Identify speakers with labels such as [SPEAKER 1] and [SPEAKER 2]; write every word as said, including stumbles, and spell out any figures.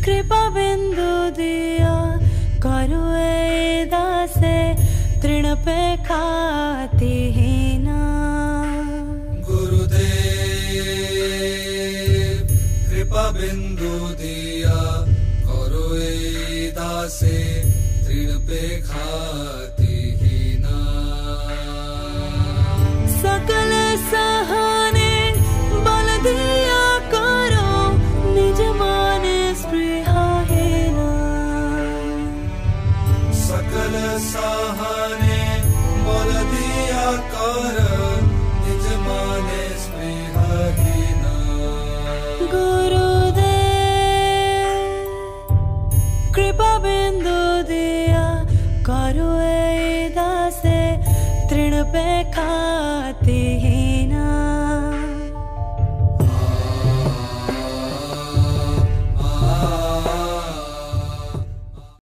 [SPEAKER 1] कृपा बिंदु दिया करो ए दासे तृण पे खाती ही ना।
[SPEAKER 2] गुरुदेव कृपा बिंदु दिया करो ए दासे तृण पे खाती ही ना।
[SPEAKER 1] सकल सहाने बल दिया करो निज माने स्पृहाहीना।
[SPEAKER 2] सकल सहाने बल दिया कर निज माने स्पृहाहीना।
[SPEAKER 1] गुरुदेव कृपा बिंदु दिया करो ए दासे तृण पे खाती ही ना।